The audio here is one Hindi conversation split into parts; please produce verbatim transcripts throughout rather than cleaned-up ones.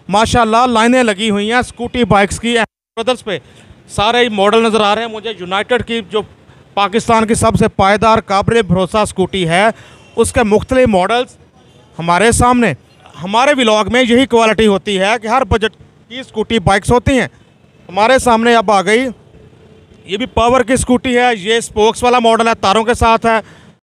माशाल्लाह लाइनें लगी हुई हैं स्कूटी बाइक्स की ब्रदर्स पे। सारे मॉडल नज़र आ रहे हैं मुझे। यूनाइटेड की जो पाकिस्तान की सबसे पायदार काबिल भरोसा स्कूटी है, उसके मुख्तलिफ मॉडल्स हमारे सामने। हमारे व्लॉग में यही क्वालिटी होती है कि हर बजट की स्कूटी बाइक्स होती हैं। हमारे सामने अब आ गई, ये भी पावर की स्कूटी है। ये स्पोक्स वाला मॉडल है, तारों के साथ है।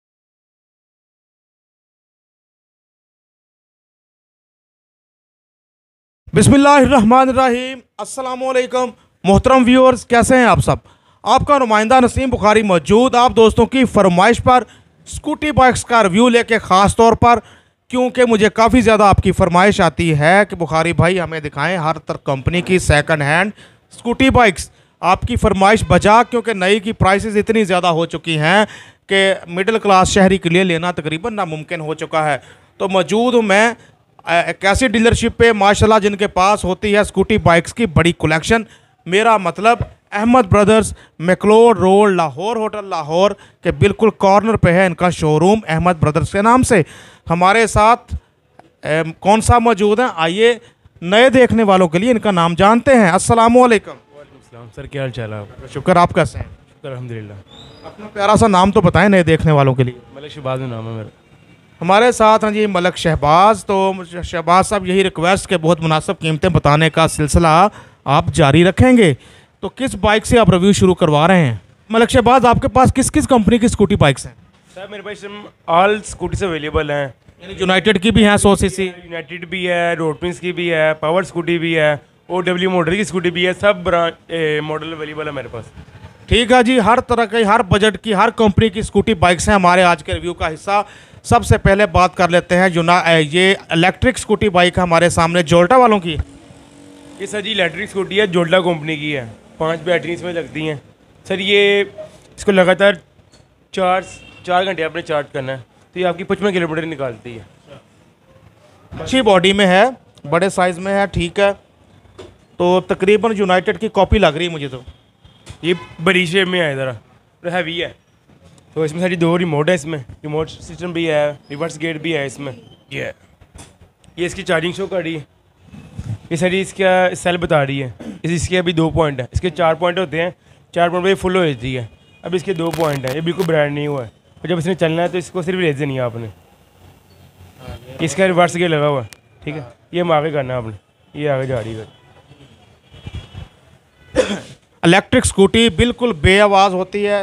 बिस्मिल्लाहिर्रहमानिर्रहीम। अस्सलामुअलैकुम मोहतरम व्यूअर्स, कैसे हैं आप सब। आपका नुमाइंदा नसीम बुखारी मौजूद आप दोस्तों की फरमाइश पर स्कूटी बाइक्स का रिव्यू लेके ख़ास तौर पर, क्योंकि मुझे काफ़ी ज़्यादा आपकी फरमाइश आती है कि बुखारी भाई हमें दिखाएं हर तरह कंपनी की सेकंड हैंड स्कूटी बाइक्स। आपकी फरमाइश बजा, क्योंकि नई की प्राइसेस इतनी ज़्यादा हो चुकी हैं कि मिडिल क्लास शहरी के लिए लेना तकरीबन नामुमकिन हो चुका है। तो मौजूद हूँ मैं एक ऐसी डीलरशिप पे माशाल्लाह जिनके पास होती है स्कूटी बाइक्स की बड़ी कलेक्शन। मेरा मतलब Ahmad brothers, McLeod road, Lahore hotel Lahore के बिल्कुल कॉर्नर पे है इनका शोरूम, अहमद ब्रदर्स के नाम से। हमारे साथ ए, कौन सा मौजूद है, आइए नए देखने वालों के लिए इनका नाम जानते हैं। अस्सलामुअलैकुम। वालेकुम सर, क्या हाल चाल है आप? शुक्र, आप कैसे हैं? शुक्र अल्हम्दुलिल्लाह। अपना प्यारा सा नाम तो बताएं नए देखने वालों के लिए। मलिक शहबाज में नाम है मेरा। हमारे साथ हैं जी मलक शहबाज। तो शहबाज साहब, यही रिक्वेस्ट के बहुत मुनासिब कीमतें बताने का सिलसिला आप जारी रखेंगे। तो किस बाइक से आप रिव्यू शुरू करवा रहे हैं? मलक शहबाज, आपके पास किस किस कंपनी की स्कूटी बाइक्स हैं? सर मेरे पास ऑल स्कूटीज अवेलेबल हैं। यानी यूनाइटेड की भी हैं सौ सी सी, यूनाइटेड भी है, रोड प्रिंस की भी है, पावर स्कूटी भी है, ओ डब्ल्यू मोटर की स्कूटी भी है। सब ब्रांड मॉडल अवेलेबल है मेरे पास। ठीक है जी। हर तरह की, हर बजट की, हर कंपनी की स्कूटी बाइक्स हैं हमारे आज के रिव्यू का हिस्सा। सबसे पहले बात कर लेते हैं यूना ये इलेक्ट्रिक स्कूटी बाइक है हमारे सामने, जोल्टा वालों की। ये सर जी इलेक्ट्रिक स्कूटी है, जोल्टा कंपनी की है। पाँच बैटरी इसमें लगती हैं सर। ये इसको लगातार चार चार घंटे आपने चार्ज करना है, तो ये आपकी पचपन किलोमीटर निकालती है। अच्छी बॉडी में है, बड़े साइज़ में है, ठीक है। तो तकरीबन यूनाइटेड की कॉपी लग रही है मुझे। तो ये बड़ी शेप में है, ज़रा तो हैवी है। तो इसमें सारी दो रिमोट है, इसमें रिमोट सिस्टम भी है, रिवर्स गेट भी है इसमें। ये है, ये इसकी चार्जिंग शो कर रही है। ये सारी इसका सेल बता रही है। इस इसके अभी दो पॉइंट है, इसके चार पॉइंट होते हैं। चार पॉइंट पे फुल हो जाती है। अब इसके दो पॉइंट है, ये बिल्कुल ब्रांड नहीं हुआ है। और जब इसने चलना है तो इसको सिर्फ रेज देनी है आपने। इसका रिवर्स गेट लगा हुआ है, ठीक है। ये हम आगे करना है आपने, ये आगे जा रही है। इलेक्ट्रिक स्कूटी बिल्कुल बेआवाज़ होती है,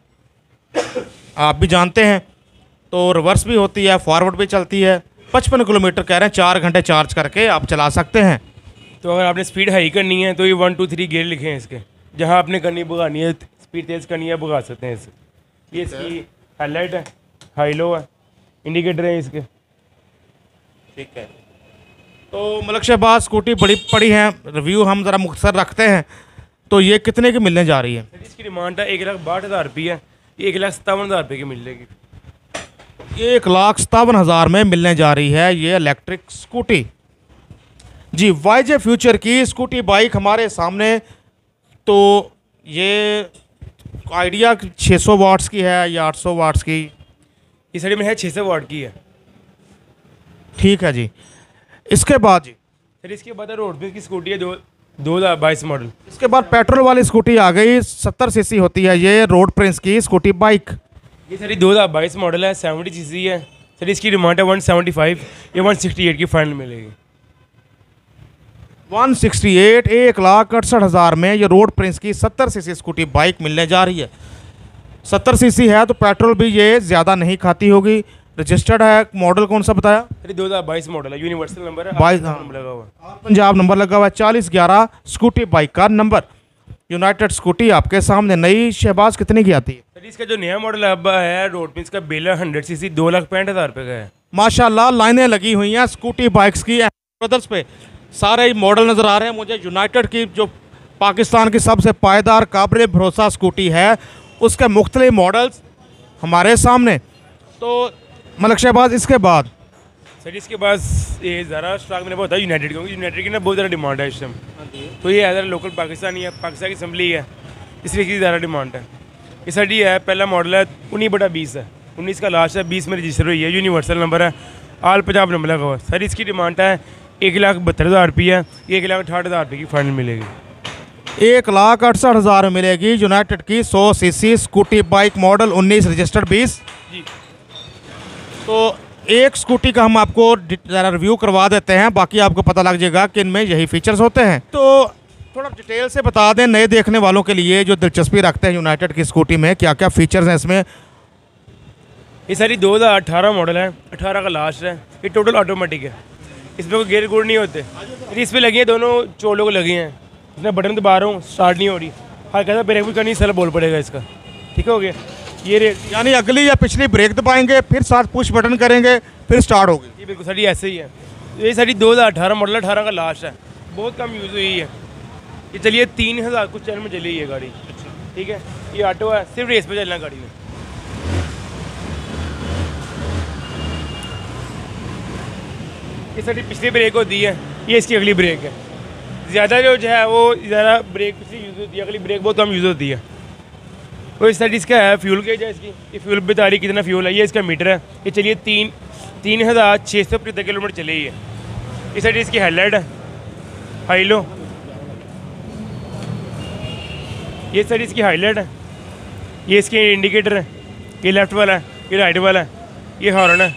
आप भी जानते हैं। तो रिवर्स भी होती है, फॉरवर्ड भी चलती है। पचपन किलोमीटर कह रहे हैं, चार घंटे चार्ज करके आप चला सकते हैं। तो अगर आपने स्पीड हाई करनी है तो ये वन टू थ्री गेयर लिखे हैं इसके। जहाँ आपने करनी भगानी है, स्पीड तेज़ करनी है, भगा सकते हैं इससे। ये इसकी हेडलाइट है, हाई लो है, इंडिकेटर है इसके। ठीक है। तो मलक शहबाज, स्कूटी बड़ी पड़ी है, रिव्यू हम ज़रा मुख्तसर रखते हैं। तो ये कितने की मिलने जा रही है? इसकी डिमांड है एक लाख बासठ हज़ार रुपये है। ये एक लाख सत्तावन हज़ार रुपये की मिलेगी। एक लाख सत्तावन हज़ार में मिलने जा रही है ये इलेक्ट्रिक स्कूटी जी। वाईजे फ्यूचर की स्कूटी बाइक हमारे सामने। तो ये आइडिया छः सौ वाट्स की है या आठ सौ वाट्स की? ये साड़ी में है छः सौ वाट की है। ठीक है जी। इसके बाद जी सर इसके बाद रोड पे की स्कूटी है, दो दो हज़ार बाईस मॉडल। इसके बाद पेट्रोल वाली स्कूटी आ गई, सत्तर सीसी होती है ये, रोड प्रिंस की स्कूटी बाइक। ये सर दो हज़ार बाईस मॉडल है, सेवेंटी सीसी है। सर इसकी डिमांड है वन सेवेंटी फाइव, ये वन सिक्सटी एट की फाइनल मिलेगी। वन सिक्सटी एट, एक लाख अड़सठ हज़ार में ये रोड प्रिंस की सत्तर सीसी स्कूटी बाइक मिलने जा रही है। सत्तर सीसी है तो पेट्रोल भी ये ज़्यादा नहीं खाती होगी। रजिस्टर्ड है, मॉडल कौन सा बताया? अरे दो हज़ार बाईस मॉडल है, यूनिवर्सल नंबर है, बाईस नंबर लगा हुआ है, पंजाब नंबर लगा हुआ है, चालीस ग्यारह स्कूटी बाइक का नंबर। यूनाइटेड स्कूटी आपके सामने। नई शहबाज कितने की आती है? सर इसका जो नया मॉडल अब है रोड पे, इसका बेलर हंड्रेड सी सी दो लाख पैंठ हज़ार रुपये का है। माशाल्लाह लाइनें लगी हुई हैं स्कूटी बाइक्स की ब्रदर्स पे। सारे मॉडल नज़र आ रहे हैं मुझे। यूनाइटेड की जो पाकिस्तान की सबसे पायदार काबिल भरोसा स्कूटी है, उसके मुख्तलिफ मॉडल्स हमारे सामने। तो मलक शहबाज, इसके बाद सर इसके पास ये ज़रा स्टॉक मैंने बताया यूनाइटेड, क्योंकि यूनाइटेड की ना बहुत ज़्यादा डिमांड है इस टाइम। तो ये ज़रा लोकल पाकिस्तानी है, पाकिस्तान की असम्बली है, इसलिए इसकी ज़्यादा डिमांड है। ये सर ये है, पहला मॉडल है, उन्नीस बटा बीस है, उन्नीस का लास्ट है, बीस में रजिस्टर हुई है, यूनिवर्सल नंबर है, आल पंजाब नंबर लगा हुआ है। सर इसकी डिमांड है एक लाख बहत्तर हज़ार रुपये है, एक लाख अठारह हज़ार रुपये की फाइनल मिलेगी। एक लाख अड़सठ हज़ार में मिलेगी यूनाइटेड की सौ सीसी स्कूटी बाइक मॉडल उन्नीस रजिस्टर्ड बीस जी। तो एक स्कूटी का हम आपको ज़रा रिव्यू करवा देते हैं, बाकी आपको पता लग जाएगा कि इनमें यही फीचर्स होते हैं। तो थोड़ा डिटेल से बता दें नए देखने वालों के लिए जो दिलचस्पी रखते हैं यूनाइटेड की स्कूटी में, क्या क्या फीचर्स हैं इसमें। ये सारी दो हज़ार अठारह मॉडल है, अठारह का लास्ट है। ये टोटल ऑटोमेटिक है, इसमें कोई गेयर गुड़ नहीं होते। इस पर लगी हैं, दोनों चोलों को लगी हैं। इसमें बटन दबा रहा हूँ, स्टार्ट नहीं हो रही। हाँ कहता ब्रेक भी करनी, सर बोल पड़ेगा इसका। ठीक हो गया ये रेट, यानी अगली या पिछली ब्रेक दबाएंगे, फिर साथ पुश बटन करेंगे, फिर स्टार्ट होगी। ये बिल्कुल सारी ऐसे ही है। ये सारी दो हज़ार अठारह मॉडल, अठारह का लास्ट है, बहुत कम यूज़ हुई है। ये चलिए तीन हज़ार कुछ चैनल में चली है गाड़ी। ठीक है, ये ऑटो है, सिर्फ रेस पे चलना गाड़ी में। ये सारी पिछली ब्रेक होती है, ये इसकी अगली ब्रेक है। ज़्यादा जो है वो ज़्यादा ब्रेक पिछली यूज़ होती है, अगली ब्रेक बहुत कम यूज़ होती है। तो इस साइड इसका है फ्यूल गेज है इसकी, ये फ्यूल बता रही कितना फ्यूल है। ये इसका मीटर है। ये चलिए तीन तीन हज़ार छः सौ पचहत्तर किलोमीटर चली है। इस साइड इसकी हेडलाइट है, हाई लो। ये साइड इसकी हाईलाइट है, ये इसके इंडिकेटर है, ये लेफ्ट वाला है, ये राइट वाला है, ये हॉर्न है।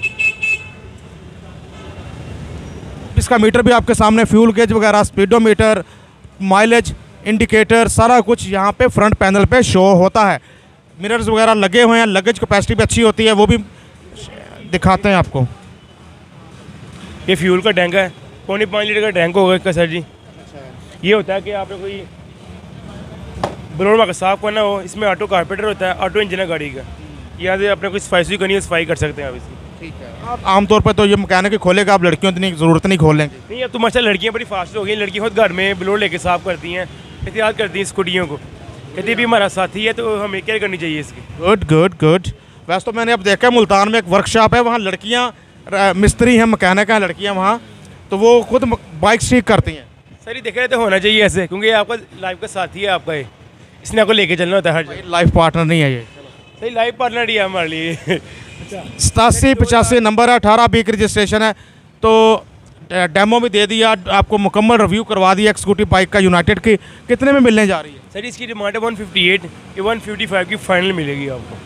इसका मीटर भी आपके सामने, फ्यूल गेज वगैरह, स्पीडोमीटर, माइलेज इंडिकेटर, सारा कुछ यहाँ पे फ्रंट पैनल पे शो होता है। मिरर्स वगैरह लगे हुए हैं, लगेज कैपेसिटी भी अच्छी होती है, वो भी दिखाते हैं आपको। ये फ्यूल का टैंक है, पौने पाँच लीटर का टैंक होगा इसका सर जी। ये होता है कि आपने कोई ब्लोर का साफ करना हो, इसमें ऑटो कारपेटर होता है, ऑटो इंजन है गाड़ी का। यहाँ से अपने कुछ सफाई करनी है, सफाई कर सकते हैं आप इसकी। ठीक है। आप आमतौर पर तो ये मैकेनिक खोलेगा, आप लड़कियों की ज़रूरत नहीं खोलेंगे। नहीं, अब तो माशाल्लाह लड़कियाँ बड़ी फास्ट हो गई। लड़कियाँ खुद घर में ब्लोर लेके साफ करती हैं, एहतियात करती हैं स्कूटियों को। कहती भी हमारा साथी है तो हमें केयर करनी चाहिए इसकी। Good good good. वैसे तो मैंने अब देखा मुल्तान में एक वर्कशॉप है, वहाँ लड़कियाँ मिस्त्री हैं, मैकेनिक हैं लड़कियाँ वहाँ, तो वो खुद बाइक ठीक करती हैं। सर ये देख रहे तो होना चाहिए ऐसे, क्योंकि आपका लाइफ का साथी है आपका, ये इसने आपको लेके चलना होता है हर जगह। लाइफ पार्टनर नहीं है ये, सही लाइफ पार्टनर ही है हमारे लिए। सतासी पचासी नंबर है, अठारह बी की रजिस्ट्रेशन है। तो डेमो भी दे दिया, आपको मुकम्मल रिव्यू करवा दिया एक स्कूटी बाइक का यूनाइटेड की। कितने में मिलने जा रही है सर? इसकी डिमांड है वन फिफ्टी एट, ये वन फिफ्टी फाइव की फाइनल मिलेगी आपको।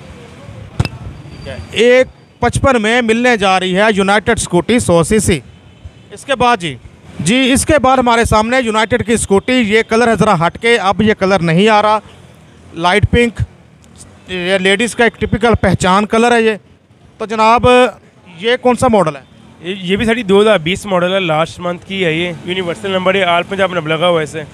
एक पचपन में मिलने जा रही है यूनाइटेड स्कूटी सौ सीसी। इसके बाद जी जी इसके बाद हमारे सामने यूनाइटेड की स्कूटी, ये कलर है ज़रा हट के, अब ये कलर नहीं आ रहा, लाइट पिंक, ये लेडीज़ का एक टिपिकल पहचान कलर है ये। तो जनाब ये कौन सा मॉडल है? ये ये भी सारी दो हज़ार बीस मॉडल है, लास्ट मंथ की है। ये यूनिवर्सल नंबर है, आल पंजाब नंबर लगा हुआ ऐसे।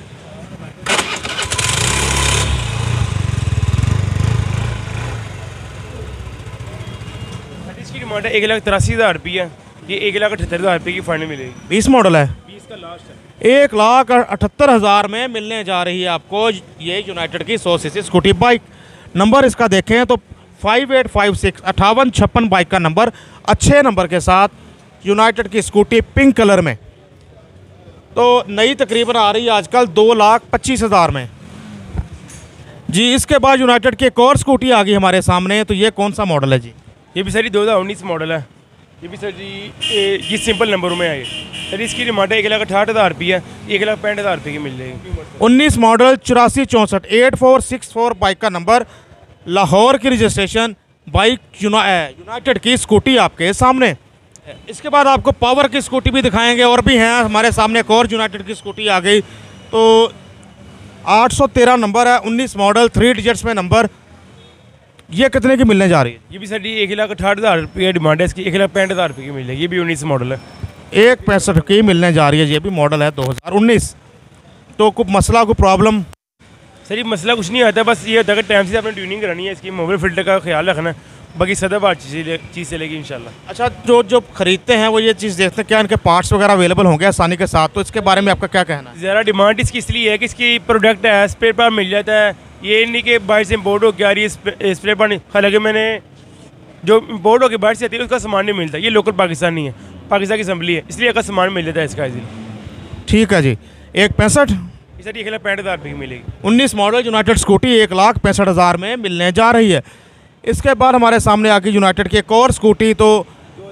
इसकी डिमांड है एक लाख तिरासी हज़ार रुपये, ये एक लाख अठहत्तर हज़ार रुपये की फाइनल मिलेगी। बीस मॉडल है, बीस का लास्ट है। एक लाख अठहत्तर हज़ार में मिलने जा रही है आपको ये यूनाइटेड की सौ सीसी स्कूटी बाइक। नंबर इसका देखें तो फाइव एट फाइव सिक्स अट्ठावन छप्पन बाइक का नंबर, अच्छे नंबर के साथ यूनाइटेड की स्कूटी पिंक कलर में। तो नई तकरीबन आ रही है आजकल दो लाख पच्चीस हज़ार में जी। इसके बाद यूनाइटेड की एक और स्कूटी आ गई हमारे सामने, तो ये कौन सा मॉडल है जी? ये भी सारी दो हज़ार उन्नीस मॉडल है। ये भी सर जी ये, ये सिंपल नंबरों में है। ये सर इसकी डिमांड है एक लाख अठाहठ हज़ार रुपये, एक लाख पैंठ हज़ार रुपये की मिल जाएगी। उन्नीस मॉडल चौरासी चौंसठ eight four six four bike का नंबर, लाहौर की रजिस्ट्रेशन, बाइक यूनाइटेड की स्कूटी आपके सामने। इसके बाद आपको पावर की स्कूटी भी दिखाएंगे, और भी हैं हमारे सामने। एक और यूनाइटेड की स्कूटी आ गई, तो आठ सौ तेरह नंबर है, उन्नीस मॉडल, थ्री डिजिट्स में नंबर। ये कितने की मिलने जा रही है? ये भी सर जी एक लाख अठाहठ हज़ार रुपये डिमांड है इसकी, एक लाख पैंठ हज़ार रुपये की मिल जाएगी। ये भी उन्नीस मॉडल है, एक पैंसठ की मिलने जा रही है। ये भी मॉडल है दो हज़ार उन्नीस। तो कोई मसला, कोई प्रॉब्लम? सर ये मसला कुछ नहीं आता, बस ये होता है कि टाइम से आपने ट्यूनिंग करानी है इसकी, मोबाइल फिल्टर का ख्याल रखना है, बाकी सदाबहार चीज़ चीज़ चलेगी इंशाल्लाह। अच्छा, जो जो खरीदते हैं वो ये चीज़ देखते हैं क्या इनके पार्ट्स वगैरह अवेलेबल होंगे आसानी के साथ, तो इसके बारे में आपका क्या कहना है? ज़्यादा डिमांड इसकी इसलिए है कि इसकी प्रोडक्ट है, स्पेयर पार्ट मिल जाता है। ये नहीं कि बाहर से इम्पोर्ट हो के आ रही है स्पेयर पार्ट नहीं। हालांकि मैंने जो इम्पोर्ट हो के बाहर से आती है उसका सामान नहीं मिलता, ये लोकल पाकिस्तानी है, पाकिस्तान की असम्बली है, इसलिए का सामान मिल जाता है इसका इजीली। ठीक है जी। एक पैंसठ सर एक लाख पैंठ हज़ार रुपये की मिलेगी। उन्नीस मॉडल यूनाइटेड स्कूटी एक लाख पैंसठ हज़ार में मिलने जा रही है। इसके बाद हमारे सामने आके यूनाइटेड की एक और स्कूटी, तो दो हज़ार बाईस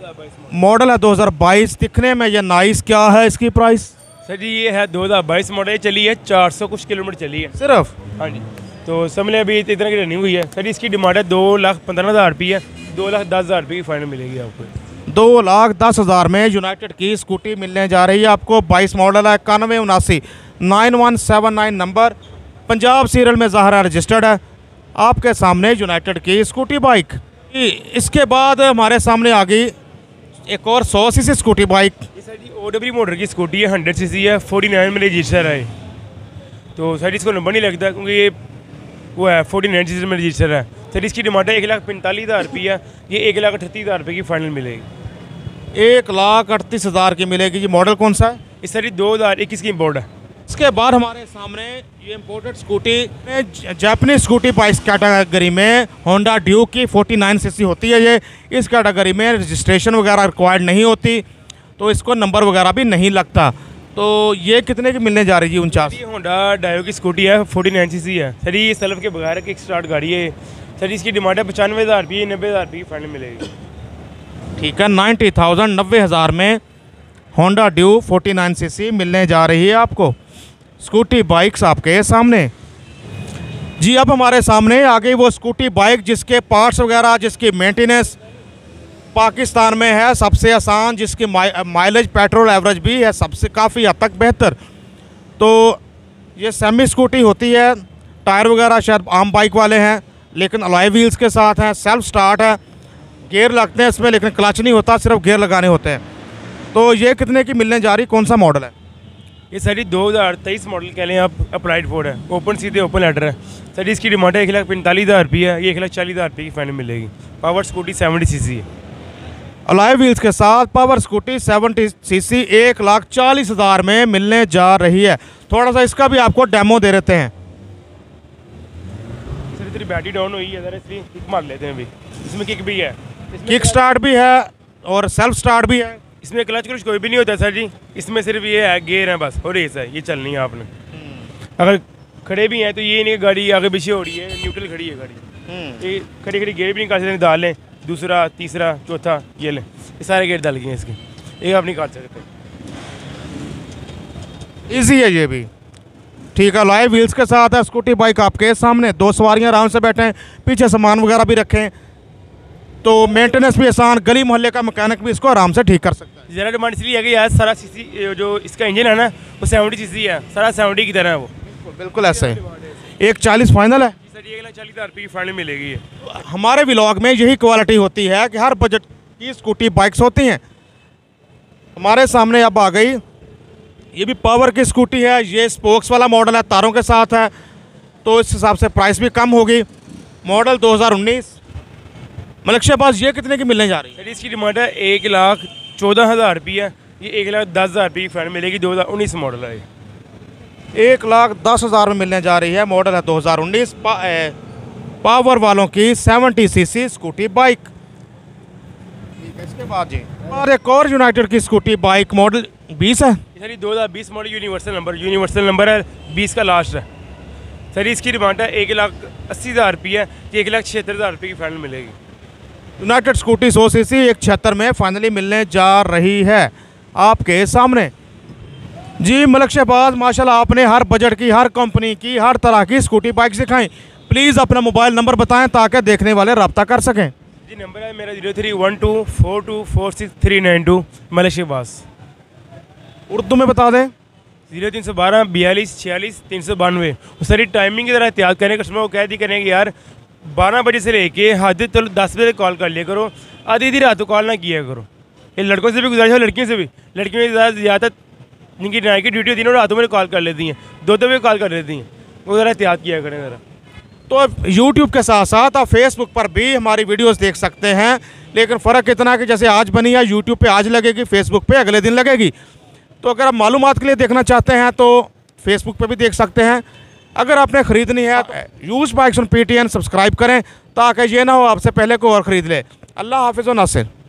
मॉडल है दो हज़ार बाईस, दिखने में ये नाइस। क्या है इसकी प्राइस? सर जी ये है दो हज़ार बाईस मॉडल, चली है चार सौ कुछ किलोमीटर चली है सिर्फ। हाँ जी, तो समझ अभी इतना की रनिंग हुई है। सर इसकी डिमांड है दो लाख पंद्रह हज़ार रुपये है, दो लाख दस हज़ार रुपये की फाइनल मिलेगी आपको। दो लाख दस हज़ार में यूनाइटेड की स्कूटी मिलने जा रही है आपको। बाईस मॉडल है, इक्यानवे उनासी nine one seven nine number, Punjab serial में ज़ाहरा रजिस्टर्ड है। आपके सामने यूनाइटेड की स्कूटी बाइक। इसके बाद हमारे सामने आ गई एक और सौ सी सी स्कूटी बाइक। ये सर जी ओ डब्ल्यू मोटर की स्कूटी है, हंड्रेड सी सी है, फोर्टी नाइन में रजिस्टर है। तो सर इसको नंबर नहीं लगता क्योंकि ये वो है फोर्टी नाइन सी सी में रजिस्टर है। सर इसकी डिमांड है एक लाख पैंतालीस हज़ार रुपये, ये एक लाख अठतीस हज़ार रुपये की फाइनल मिलेगी। एक लाख अड़तीस हज़ार की मिलेगी। जी मॉडल कौन सा है? इस सर दो हज़ार इक्कीस की इम्पोर्ट है। इसके बाद हमारे सामने ये imported scooty Japanese scooty bike category में होंडा ड्यूक की फोर्टी नाइन सी सी होती है। ये इस कैटेगरी में रजिस्ट्रेशन वगैरह रिक्वायर्ड नहीं होती, तो इसको नंबर वगैरह भी नहीं लगता। तो ये कितने की मिलने जा रही है? उनचास। ये होंडा डायो की स्कूटी है, फोर्टी नाइन सी सी है। सर ये सल्फ के बगैर किक स्टार्ट गाड़ी है। सर इसकी डिमांड है पचानवे हज़ार रुपये, नब्बे हज़ार रुपये की फाइनल मिलेगी। ठीक है, नाइन्टी थाउजेंड नब्बे हज़ार में Honda Dio forty nine C C मिलने जा रही है आपको स्कूटी बाइक्स आपके सामने। जी अब हमारे सामने आ गई वो स्कूटी बाइक जिसके पार्ट्स वगैरह, जिसकी मेंटेनेंस पाकिस्तान में है सबसे आसान, जिसकी माइलेज पेट्रोल एवरेज भी है सबसे काफ़ी हद तक बेहतर। तो ये सेमी स्कूटी होती है, टायर वगैरह शायद आम बाइक वाले हैं लेकिन अलॉय व्हील्स के साथ हैं, सेल्फ स्टार्ट है, गियर लगते हैं इसमें लेकिन क्लच नहीं होता, सिर्फ गियर लगाने होते हैं। तो ये कितने की मिलने जा रही, कौन सा मॉडल है? ये सर दो हज़ार तेईस मॉडल कह लें आप, अप्लाइड फोर्ड है, ओपन सीधे ओपन लेटर है। सर इसकी डिमांड है एक लाख पैंतालीस हज़ार रुपये है, ये एक लाख चालीस हज़ार रुपये की फाइनल मिलेगी। Power scooty seventy C C है, अलॉय व्हील्स के साथ power scooty seventy C C एक लाख चालीस हज़ार में मिलने जा रही है। थोड़ा सा इसका भी आपको डेमो दे देते हैं। सर तेरी बैटरी डाउन हुई है ज़रा, इसलिए किक मार लेते हैं अभी। इसमें किक भी है, किक स्टार्ट भी है और सेल्फ स्टार्ट भी है। इसमें क्लच क्लच कोई भी नहीं होता सर जी, इसमें सिर्फ ये है गियर है बस, और रेस है, ये चलनी है आपने। अगर खड़े भी हैं तो ये नहीं गाड़ी आगे पीछे हो रही है, न्यूट्रल खड़ी है गाड़ी। ये खड़ी खड़ी गियर भी नहीं काट सकते, डाल लें दूसरा तीसरा चौथा ये लें, ये सारे गेट डाल गए हैं इसके, ये आप नहीं काट सकते। इजी है ये भी। ठीक है, अलॉय व्हील्स के साथ है स्कूटी बाइक आपके सामने। दो सवारियां आराम से बैठें, पीछे सामान वगैरह भी रखें, तो मेंटेनेंस भी आसान, गली मोहल्ले का मैकेनिक भी इसको आराम से ठीक कर सकता है। ज़रा डिमांड इसलिए है कि यार सारा सीसी जो इसका इंजन है ना वो सेवेंटी सीसी है, सारा सेवेंटी की तरह है वो। बिल्कुल बिल्कुल ऐसा है। एक चालीस फाइनल है सर, एक लाख चालीस हज़ार रुपये की फाइनल मिलेगी। हमारे व्लॉग में यही क्वालिटी होती है कि हर बजट की स्कूटी बाइक्स होती हैं। हमारे सामने अब आ गई ये भी पावर की स्कूटी है, ये स्पोक्स वाला मॉडल है, तारों के साथ है, तो इस हिसाब से प्राइस भी कम होगी। मॉडल दो हज़ार उन्नीस। मलिक शहबाज ये कितने की मिलने जा रही है? सर इसकी डिमांड है एक लाख चौदह हज़ार रुपये है, ये एक लाख दस हज़ार रुपये की फाइनल मिलेगी। दो हज़ार उन्नीस मॉडल है, एक लाख दस हज़ार में मिलने जा रही है। मॉडल है दो हज़ार उन्नीस। पा, ए, पावर वालों की seventy C C scooty bike. इसके बाद जी और एक और यूनाइटेड की स्कूटी बाइक मॉडल बीस है। सर ये दो हज़ार बीस model universal number, universal number है, बीस का लास्ट है। सर इसकी डिमांड है एक लाख अस्सी हज़ार रुपये है, ये एक लाख छिहत्तर हज़ार रुपये की फाइनल मिलेगी। यूनाइटेड स्कूटी सौ सी सी एक छिहत्तर में फाइनली मिलने जा रही है आपके सामने। जी मलिक शहबाज माशाल्लाह आपने हर बजट की, हर कंपनी की, हर तरह की स्कूटी बाइक दिखाई। प्लीज़ अपना मोबाइल नंबर बताएं ताकि देखने वाले रब्ता कर सकें। जी नंबर है मेरा zero three one two four two four six three nine two, Malik Shahbaz. Urdu में बता दें। जीरो तीन सौ बारह बयालीस छियालीस तीन सौ बानवे। सारी टाइमिंग की तरह एहतियात करें, कस्टमर को कह दी करें कि यार बारह बजे से लेके हद तो दस बजे कॉल कर लिया करो, आधी आधी रात को कॉल ना किया करो। ये लड़कों से भी गुजारिश है, लड़कियों से भी। लड़कियों में ज़्यादा ज़्यादा जिनकी नाइट की ड्यूटी होती है ना रातों में कॉल कर लेती हैं, दो दो बजे कॉल कर लेती हैं, वो ज़रा एहतियात किया करें ज़रा। तो यूट्यूब के साथ साथ आप फेसबुक पर भी हमारी वीडियोस देख सकते हैं, लेकिन फ़र्क इतना है कि जैसे आज बनी है यूट्यूब पे आज लगेगी, फेसबुक पे अगले दिन लगेगी। तो अगर आप मालूमात के लिए देखना चाहते हैं तो फेसबुक पे भी देख सकते हैं। अगर आपने ख़रीदनी है तो use bikes on P T N subscribe करें ताकि ये ना हो आपसे पहले कोई और ख़रीद ले। अल्लाह हाफिज़ व नासिर।